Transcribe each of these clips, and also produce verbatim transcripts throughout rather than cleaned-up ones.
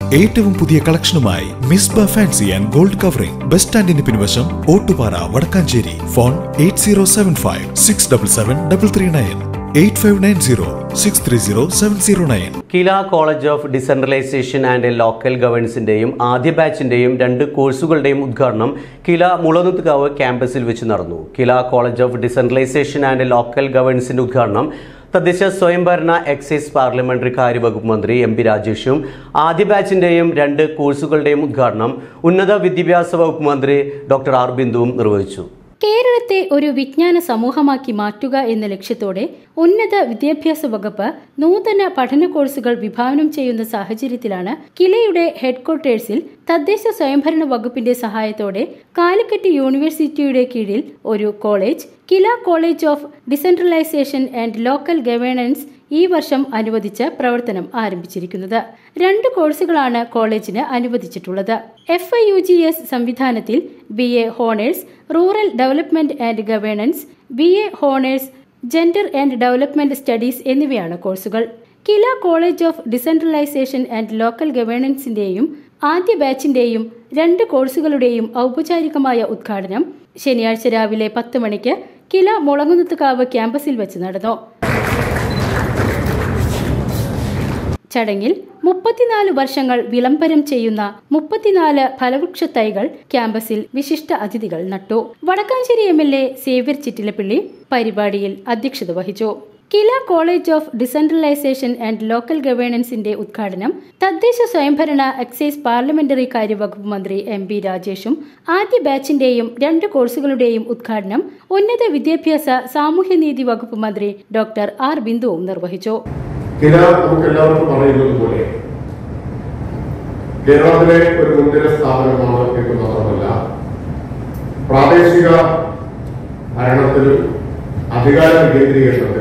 ഏറ്റവും പുതിയ കളക്ഷനുമായി Misba fancy and gold covering bus സ്റ്റാൻഡിന് പിൻവശം Ottupara Vadakkancheri. Phone eight zero seven five six double seven double three nine eight five nine zero six three zero seven zero nine. KILA college of decentralisation and local ഗവേണൻസിന്റെയും ആദ്യ ബാച്ചിന്റെയും രണ്ട് കോഴ്സുകളുടെയും ഉദ്ഘാടനം കില മുളനുത്തുകാവ് ക്യാമ്പസിൽ വെച്ച് നടന്നു. KILA college of decentralisation and local ഗവേണൻസിന്റെ ഉദ്ഘാടനം തദ്ദേശ സ്വയംഭരണ എക്സൈസ് പാർലമെന്ററി കാര്യ വകുപ്പ് മന്ത്രി എം പി രാജേഷും ആദ്യ ബാച്ചിന്റെയും രണ്ട് കോഴ്സുകളുടെയും ഉദ്ഘാടനം ഉന്നത വിദ്യാഭ്യാസ വകുപ്പ് മന്ത്രി ഡോക്ടർ ആർ ബിന്ദുവും നിർവഹിച്ചു. കേരളത്തെ ഒരു വിജ്ഞാന സമൂഹമാക്കി മാറ്റുക എന്ന ലക്ഷ്യത്തോടെ ഉന്നത വിദ്യാഭ്യാസ വകുപ്പ് നൂതന പഠന കോഴ്സുകൾ വിഭാവനം ചെയ്യുന്ന സാഹചര്യത്തിലാണ് കിലയുടെ ഹെഡ്ക്വാർട്ടേഴ്സിൽ തദ്ദേശ സ്വയംഭരണ വകുപ്പിന്റെ സഹായത്തോടെ കാലിക്കറ്റ് യൂണിവേഴ്സിറ്റിയുടെ കീഴിൽ ഒരു college, KILA college of decentralisation and local governance ഈ വർഷം അനുവദിച്ച് പ്രവർത്തനം ആരംഭിച്ചിരിക്കുന്നത്. രണ്ട് കോഴ്സുകളാണ് കോളേജിന് അനുവദിച്ചിട്ടുള്ളത്. F I U G S സംവിധാനത്തിൽ B A honours rural development and governance, B A honours gender and development studies എന്നിവയാണ് കോഴ്സുകൾ. KILA college of decentralisation and local ഗവേണൻസിന്റെയും ആദ്യ ബാച്ചിന്റെയും രണ്ട് കോഴ്സുകളുടെയും ഔപചാരികമായ ഉദ്ഘാടനം ശനിയാഴ്ച രാവിലെ പത്ത് മണിക്ക് കില മുളങ്ങുന്നത്തുകാവ് ക്യാമ്പസിൽ വെച്ച് നടന്നു. ചടങ്ങിൽ മുപ്പത്തിനാല് വർഷങ്ങൾ വിളംബരം ചെയ്യുന്ന മുപ്പത്തിനാല് ഫലവൃക്ഷ തൈകൾ ക്യാമ്പസിൽ വിശിഷ്ട അതിഥികൾ നട്ടു. Vadakkancheri M L A Xavier Chittilappilly പരിപാടിയിൽ അധ്യക്ഷത വഹിച്ചു. KILA college of decentralisation and local ഗവേണൻസിന്റെ ഉദ്ഘാടനം തദ്ദേശ സ്വയംഭരണ എക്സൈസ് പാർലമെന്ററി കാര്യ വകുപ്പ് മന്ത്രി എം പി രാജേഷും ആദ്യ ബാച്ചിന്റെയും രണ്ട് കോഴ്സുകളുടെയും ഉദ്ഘാടനം ഉന്നത വിദ്യാഭ്യാസ സാമൂഹ്യനീതി വകുപ്പ് മന്ത്രി ഡോക്ടർ ആർ ബിന്ദുവും നിർവഹിച്ചു. കില നമുക്ക് എല്ലാവർക്കും അറിയുന്നത് പോലെ കേരളത്തിലെ ഒരു മുൻനിര സ്ഥാപനമാണ് എന്ന് മാത്രമല്ല പ്രാദേശിക ഭരണത്തിലും അധികാര വികേന്ദ്രീകരണത്തിലും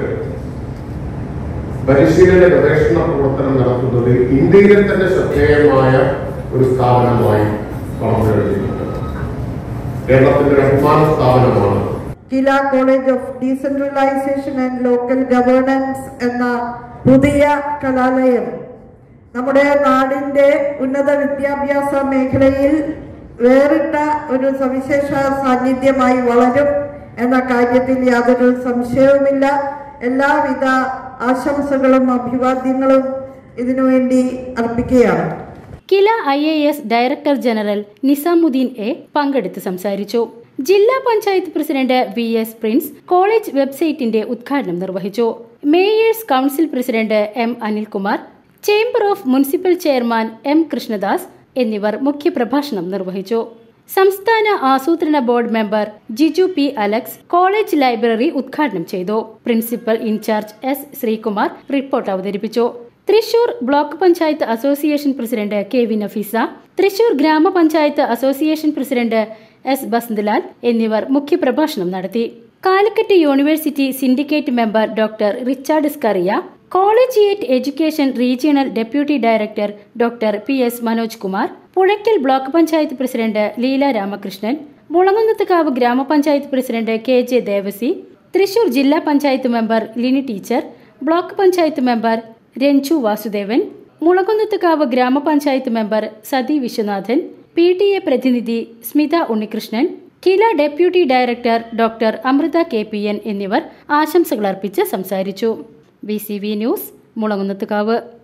പരിശീലന ഗവേഷണ പ്രവർത്തനം നടത്തുന്നത് ഇന്ത്യയിലെ തന്നെ ശ്രദ്ധേയമായ ഒരു സ്ഥാപനമായി വളർന്നു കഴിഞ്ഞിട്ടുണ്ട്. കേരളത്തിന്റെ അഭിമാന സ്ഥാപനമാണ് KILA college of decentralisation and local governance എന്ന പുതിയ കലാലയം നമ്മുടെ നാടിന്റെ ഉന്നത വിദ്യാഭ്യാസ മേഖലയിൽ വേറിട്ട ഒരു സവിശേഷ സാന്നിധ്യമായി വളരും എന്ന കാര്യത്തിൽ യാതൊരു സംശയവുമില്ല. എല്ലാവിധ ആശംസകളും അഭിവാദ്യങ്ങളും ഇതിനുവേണ്ടി അർപ്പിക്കുകയാണ്. KILA I A S director general Nizamuddin A പങ്കെടുത്ത് സംസാരിച്ചു. ജില്ലാ panchayat president V S Prince college വെബ്സൈറ്റിന്റെ ഉദ്ഘാടനം നിർവഹിച്ചു. Mayors council president M Anilkumar, chamber of municipal chairman M Krishnadas എന്നിവർ മുഖ്യപ്രഭാഷണം നിർവഹിച്ചു. സംസ്ഥാന ആസൂത്രണ board member Jiju P Alex college library ഉദ്ഘാടനം ചെയ്തു. Principal in charge S Sreekumar report അവതരിപ്പിച്ചു. Thrissur block panchayat association president K V Nafeesa, Thrissur ഗ്രാമപഞ്ചായത്ത് അസോസിയേഷൻ പ്രസിഡന്റ് എസ് ബസന്തലാൽ എന്നിവർ മുഖ്യപ്രഭാഷണം നടത്തി. Calicut university syndicate member doctor Richard Scaria, collegiate education regional deputy director doctor P S Manoj Kumar, Puzhakkal block panchayat president Leela Ramakrishnan, Mulankunnathukavu ഗ്രാമപഞ്ചായത്ത് president K J Devassy, Thrissur ജില്ലാ panchayat member Lini teacher, block panchayat member Ranju Vasudevan, Mulankunnathukavu ഗ്രാമപഞ്ചായത്ത് member Sathi Viswanathan, P T A പ്രതിനിധി Smitha Unnikrishnan, KILA deputy director doctor Amritha K P N എന്നിവർ ആശംസകൾ അർപ്പിച്ച് സംസാരിച്ചു. V C V news, Mulamkunnathukavu.